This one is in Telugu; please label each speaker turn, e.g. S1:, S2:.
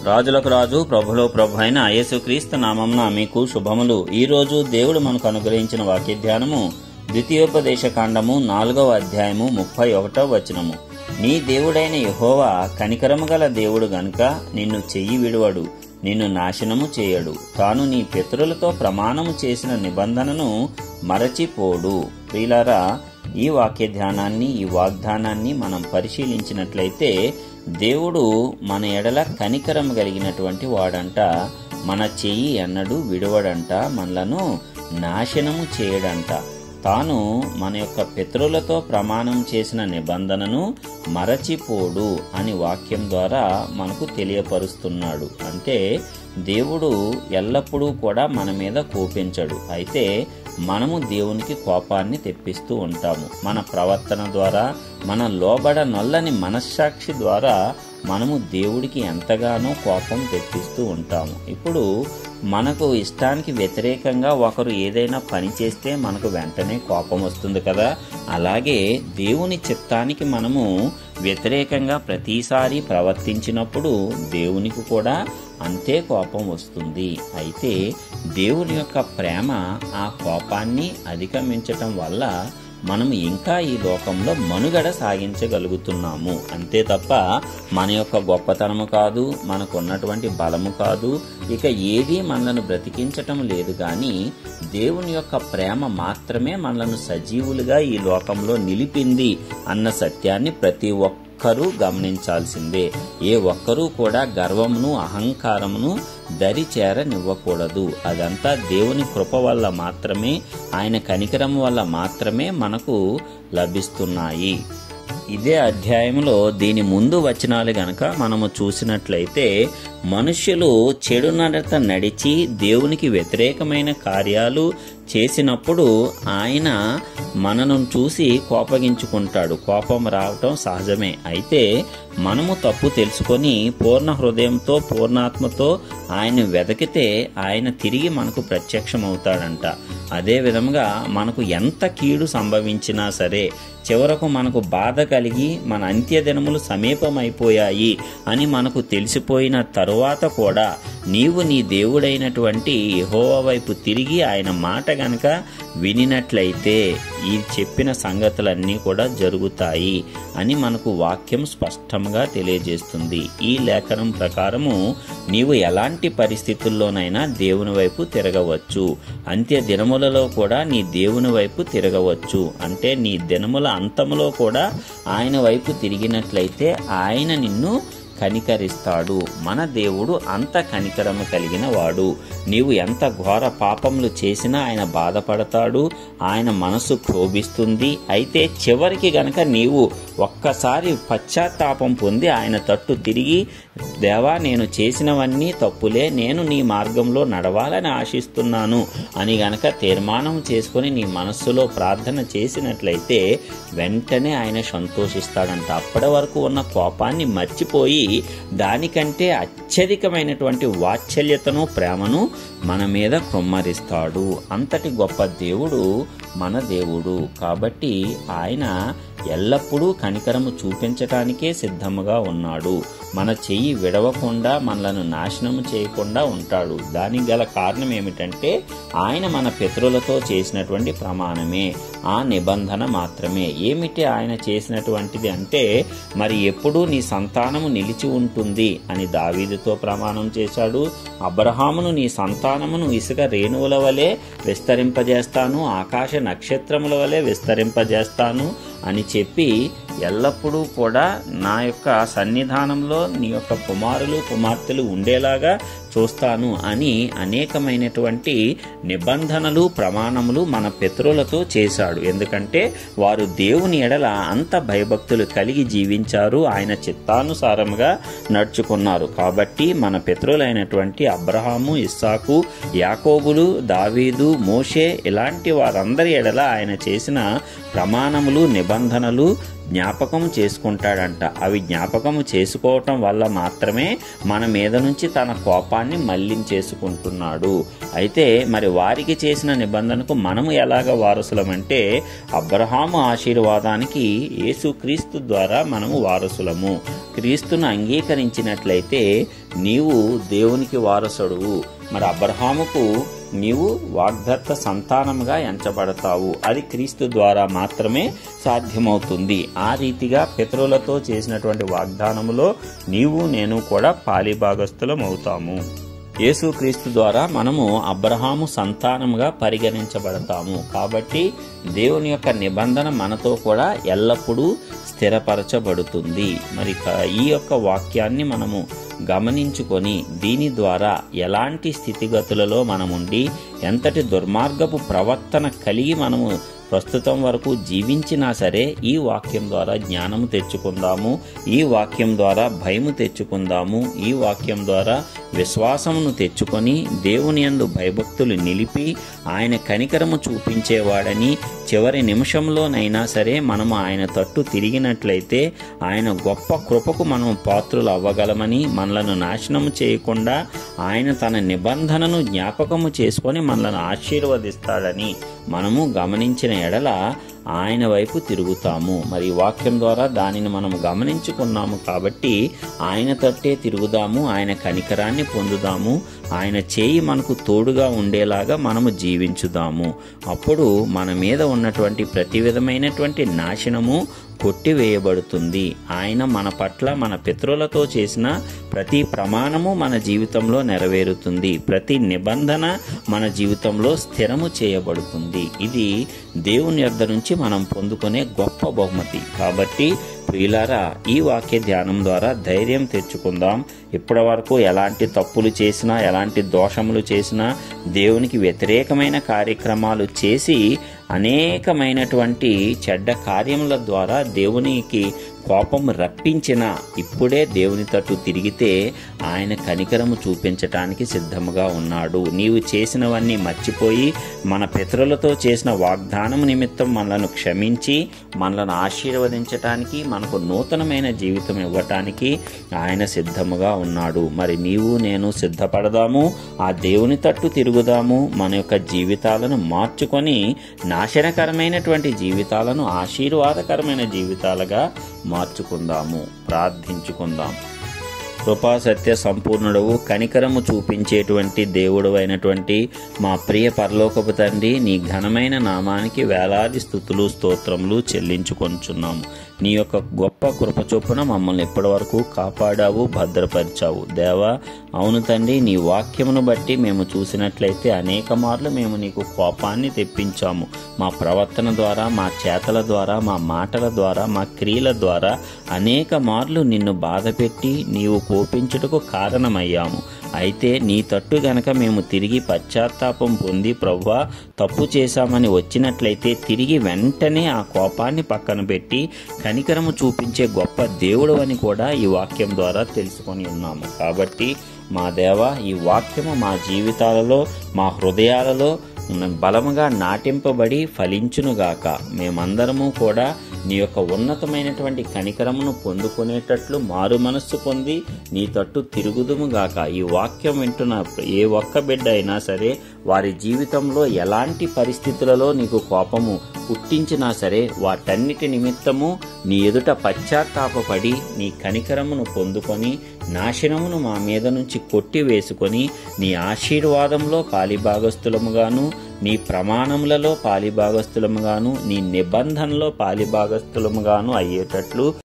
S1: రాజులకు రాజు ప్రభులో ప్రభు అయిన యేసుక్రీస్తు నామమున మీకు శుభములు. ఈ రోజు దేవుడు మనకు అనుగ్రహించిన వాక్య ధ్యానము ద్వితీయోపదేశ కాండము 4వ అధ్యాయము 31వ వచనము. నీ దేవుడైన యెహోవా కనికరము గల దేవుడు గనుక నిన్ను చెయ్యి విడువడు, నిన్ను నాశనము చేయడు. తాను నీ పితరులతో ప్రమాణము చేసిన నిబంధనను మరచిపోడు. ప్రియులారా, ఈ వాక్య ధ్యానాన్ని, ఈ వాగ్దానాన్ని మనం పరిశీలించినట్లయితే దేవుడు మన ఎడల కనికరం కలిగినటువంటి వాడంట. మన చెయ్యి ఎన్నడూ విడవడంట, మనలను నాశనము చేయడంట. తాను మన యొక్క పితరులతో ప్రమాణం చేసిన నిబంధనను మరచిపోడు అని వాక్యం ద్వారా మనకు తెలియపరుస్తున్నాడు. అంటే దేవుడు ఎల్లప్పుడూ కూడా మన మీద కోపించడు. అయితే మనము దేవునికి కోపాన్ని తెప్పిస్తూ ఉంటాము. మన ప్రవర్తన ద్వారా, మన లోబడనొల్లని మనస్సాక్షి ద్వారా మనము దేవుడికి ఎంతగానో కోపం తెప్పిస్తూ ఉంటాము. ఇప్పుడు మనకు ఇష్టానికి వ్యతిరేకంగా ఒకరు ఏదైనా పని చేస్తే మనకు వెంటనే కోపం వస్తుంది కదా. అలాగే దేవుని చిత్తానికి మనము వ్యతిరేకంగా ప్రతిసారి ప్రవర్తించినప్పుడు దేవునికి కూడా అంతే కోపం వస్తుంది. అయితే దేవుని యొక్క ప్రేమ ఆ కోపాన్ని అధిగమించటం వల్ల మనం ఇంకా ఈ లోకంలో మనుగడ సాగించగలుగుతున్నాము. అంతే తప్ప మన యొక్క గొప్పతనము కాదు, మనకున్నటువంటి బలము కాదు, ఇక ఏది మనలను బ్రతికించటం లేదు. కానీ దేవుని యొక్క ప్రేమ మాత్రమే మనలను సజీవులుగా ఈ లోకంలో నిలిపింది అన్న సత్యాన్ని ప్రతి ఒక్కరూ గమనించాల్సిందే. ఏ ఒక్కరూ కూడా గర్వమును, అహంకారమును దరి చేరనివ్వకూడదు. అదంతా దేవుని కృప వల్ల మాత్రమే, ఆయన కనికరం వల్ల మాత్రమే మనకు లభిస్తున్నాయి. ఇదే అధ్యాయంలో దీని ముందు వచనాలు గనక మనము చూసినట్లయితే, మనుష్యులు చెడు నడత నడిచి దేవునికి వ్యతిరేకమైన కార్యాలు చేసినప్పుడు ఆయన మనను చూసి కోపగించుకుంటాడు. కోపం రావటం సహజమే. అయితే మనము తప్పు తెలుసుకొని పూర్ణ హృదయంతో, పూర్ణాత్మతో ఆయన వెతికితే ఆయన తిరిగి మనకు ప్రత్యక్షమవుతాడంట. అదే విధంగా మనకు ఎంత కీడు సంభవించినా సరే, చివరకు మనకు బాధ కలిగి మన అంత్యదినములు సమీపమైపోయాయి అని మనకు తెలిసిపోయిన తరువాత కూడా నీవు నీ దేవుడైనటువంటి యెహోవా వైపు తిరిగి ఆయన మాట గనక వినినట్లయితే ఈ చెప్పిన సంగతులన్నీ కూడా జరుగుతాయి అని మనకు వాక్యం స్పష్టంగా తెలియజేస్తుంది. ఈ లేఖనం ప్రకారము నీవు ఎలాంటి పరిస్థితుల్లోనైనా దేవుని వైపు తిరగవచ్చు. అంత్య దినములలో కూడా నీ దేవుని వైపు తిరగవచ్చు. అంటే నీ దినముల అంతములో కూడా ఆయన వైపు తిరిగినట్లయితే ఆయన నిన్ను కనికరిస్తాడు. మన దేవుడు అంత కనికరము కలిగిన వాడు. నీవు ఎంత ఘోర పాపములు చేసినా ఆయన బాధపడతాడు, ఆయన మనసు క్షోభిస్తుంది. అయితే చివరికి గనక నీవు ఒక్కసారి పశ్చాత్తాపం పొంది ఆయన తట్టు తిరిగి, దేవా నేను చేసినవన్నీ తప్పులే, నేను నీ మార్గంలో నడవాలని ఆశిస్తున్నాను అని గనక తీర్మానం చేసుకుని నీ మనస్సులో ప్రార్థన చేసినట్లయితే వెంటనే ఆయన సంతోషిస్తాడంట. అప్పటి వరకు ఉన్న కోపాన్ని మర్చిపోయి దానికంటే అత్యధికమైనటువంటి వాత్సల్యతను, ప్రేమను మన మీద కుమ్మరిస్తాడు. అంతటి గొప్ప దేవుడు మన దేవుడు. కాబట్టి ఆయన ఎల్లప్పుడూ కనికరము చూపించటానికే సిద్ధముగా ఉన్నాడు. మన చెయ్యి విడవకుండా, మనలను నాశనము చేయకుండా ఉంటాడు. దానికి గల కారణం ఏమిటంటే ఆయన మన పితరులతో చేసినటువంటి ప్రమాణమే, ఆ నిబంధన మాత్రమే. ఏమిటి ఆయన చేసినటువంటిది అంటే, మరి ఎప్పుడూ నీ సంతానము నిలిచి ఉంటుంది అని దావీదుతో ప్రమాణం చేశాడు. అబ్రహామును నీ సంతానమును ఇసుక రేణువుల వలె విస్తరింపజేస్తాను, ఆకాశ నక్షత్రముల వలె విస్తరింపజేస్తాను అని చెప్పి ఎల్లప్పుడూ కూడా నా యొక్క సన్నిధానంలో నీ యొక్క కుమారులు, కుమార్తెలు ఉండేలాగా చూస్తాను అని అనేకమైనటువంటి నిబంధనలు, ప్రమాణములు మన పితరులతో చేశాడు. ఎందుకంటే వారు దేవుని ఎడల అంత భయభక్తులు కలిగి జీవించారు, ఆయన చిత్తానుసారముగా నడుచుకున్నారు. కాబట్టి మన పితరులైనటువంటి అబ్రహాము, ఇస్సాకు, యాకోబులు, దావీదు, మోషే ఇలాంటి వారందరి ఎడల ఆయన చేసిన ప్రమాణములు, నిబంధనలు జ్ఞాపకం చేసుకుంటాడంట. అవి జ్ఞాపకం చేసుకోవటం వల్ల మాత్రమే మన మీద నుంచి తన కోపాన్ని మళ్లించేసుకుంటున్నాడు. అయితే మరి వారికి చేసిన నిబంధనకు మనము ఎలాగ వారసులమంటే అబ్రహాము ఆశీర్వాదానికి యేసుక్రీస్తు ద్వారా మనము వారసులము. క్రీస్తును అంగీకరించినట్లయితే నీవు దేవునికి వారసుడువు. మరి అబ్రహాముకు నీవు వాగ్దత్త సంతానంగా ఎంచబడతావు. అది క్రీస్తు ద్వారా మాత్రమే సాధ్యమవుతుంది. ఆ రీతిగా పితరులతో చేసినటువంటి వాగ్దానములో నీవు నేను కూడా పాలిభాగస్థులం అవుతాము. యేసుక్రీస్తు ద్వారా మనము అబ్రహాము సంతానంగా పరిగణించబడతాము. కాబట్టి దేవుని యొక్క నిబంధన మనతో కూడా ఎల్లప్పుడూ స్థిరపరచబడుతుంది. మరి ఈ యొక్క వాక్యాన్ని మనము గమనించుకొని దీని ద్వారా ఎలాంటి స్థితిగతులలో మనముండి ఎంతటి దుర్మార్గపు ప్రవర్తన కలిగి మనము ప్రస్తుతం వరకు జీవించినా సరే ఈ వాక్యం ద్వారా జ్ఞానము తెచ్చుకుందాము. ఈ వాక్యం ద్వారా భయము తెచ్చుకుందాము. ఈ వాక్యం ద్వారా విశ్వాసమును తెచ్చుకొని దేవుని యందు భయభక్తులు నిలిపి ఆయన కనికరము చూపించేవాడని చివరి నిమిషంలోనైనా సరే మనము ఆయన తట్టు తిరిగినట్లయితే ఆయన గొప్ప కృపకు మనము పాత్రులు అవ్వగలమని, మనలను నాశనము చేయకుండా ఆయన తన నిబంధనను జ్ఞాపకము చేసుకొని మనలను ఆశీర్వదిస్తాడని మనము గమనించిన ఎడల ఆయన వైపు తిరుగుతాము. మరి వాక్యం ద్వారా దానిని మనము గమనించుకున్నాము కాబట్టి ఆయన తట్టే తిరుగుదాము. ఆయన కనికరాన్ని పొందుదాము. ఆయన చేయి మనకు తోడుగా ఉండేలాగా మనము జీవించుదాము. అప్పుడు మన మీద ఉన్నటువంటి ప్రతి విధమైనటువంటి నాశనము కొట్టివేయబడుతుంది. ఆయన మన పట్ల మన పితరులతో చేసిన ప్రతి ప్రమాణము మన జీవితంలో నెరవేరుతుంది. ప్రతి నిబంధన మన జీవితంలో స్థిరము చేయబడుతుంది. ఇది దేవుని యొద్ద నుంచి మనం పొందుకునే గొప్ప బహుమతి. కాబట్టి ప్రియులారా, ఈ వాక్య ధ్యానం ద్వారా ధైర్యం తెచ్చుకుందాం. ఇప్పటి వరకు ఎలాంటి తప్పులు చేసినా, ఎలాంటి దోషములు చేసినా, దేవునికి వ్యతిరేకమైన కార్యక్రమాలు చేసి అనేకమైనటువంటి చెడ్డ కార్యముల ద్వారా దేవునికి కోపం రప్పించిన ఇప్పుడే దేవుని తట్టు తిరిగితే ఆయన కనికరము చూపించటానికి సిద్ధముగా ఉన్నాడు. నీవు చేసినవన్నీ మర్చిపోయి మన పితరులతో చేసిన వాగ్దానం నిమిత్తం మనలను క్షమించి మనలను ఆశీర్వదించటానికి, మనకు నూతనమైన జీవితం ఇవ్వటానికి ఆయన సిద్ధముగా ఉన్నాడు. మరి నీవు నేను సిద్ధపడదాము. ఆ దేవుని తట్టు తిరుగుదాము. మన యొక్క జీవితాలను మార్చుకొని నాశనకరమైనటువంటి జీవితాలను ఆశీర్వాదకరమైన జీవితాలుగా మార్చుకుందాము. ప్రార్థించుకుందాం. కృపా సత్య సంపూర్ణుడవు, కనికరము చూపించేటువంటి దేవుడు అయినటువంటి మా ప్రియ పరలోకపు తండ్రి, నీ ఘనమైన నామానికి వేలాది స్తుతులు స్తోత్రములు చెల్లించుకొంచున్నాము. నీ యొక్క గొప్ప కృప చొప్పున మమ్మల్ని ఇప్పటి వరకు కాపాడావు, భద్రపరిచావు. దేవా, అవును తండ్రి, నీ వాక్యమును బట్టి మేము చూసినట్లయితే అనేక మార్లు మేము నీకు కోపాన్ని తెప్పించాము. మా ప్రవర్తన ద్వారా, మా చేతల ద్వారా, మా మాటల ద్వారా, మా క్రియల ద్వారా అనేక మార్లు నిన్ను బాధపెట్టి నీవు కోపించుటకు కారణమయ్యాము. అయితే నీ తట్టు గనక మేము తిరిగి పశ్చాత్తాపం పొంది ప్రభువా తప్పు చేశామని వచ్చినట్లయితే తిరిగి వెంటనే ఆ కోపాన్ని పక్కన పెట్టి కనికరము చూపించే గొప్ప దేవుడు అని కూడా ఈ వాక్యం ద్వారా తెలుసుకొని ఉన్నాము. కాబట్టి మా దేవా, ఈ వాక్యము మా జీవితాలలో, మా హృదయాలలో బలముగా నాటింపబడి ఫలించునుగాక. మేమందరము కూడా నీ యొక్క ఉన్నతమైనటువంటి కనికరమును పొందుకునేటట్లు మారు మనస్సు పొంది నీ తట్టు తిరుగుదుముగాక. ఈ వాక్యం వింటున్న ఏ ఒక్క బిడ్డ అయినా సరే వారి జీవితంలో ఎలాంటి పరిస్థితులలో నీకు కోపము పుట్టించినా సరే వాటన్నిటి నిమిత్తము నీ ఎదుట పశ్చాత్తాపపడి నీ కనికరమును పొందుకొని నాశనమును మా మీద నుంచి కొట్టివేసుకొని నీ ఆశీర్వాదంలో పాలిభాగస్థులముగాను, నీ ప్రమాణములలో పాలిభాగస్థులముగాను, నీ నిబంధనలో పాలిభాగస్థులముగాను అయ్యేటట్లు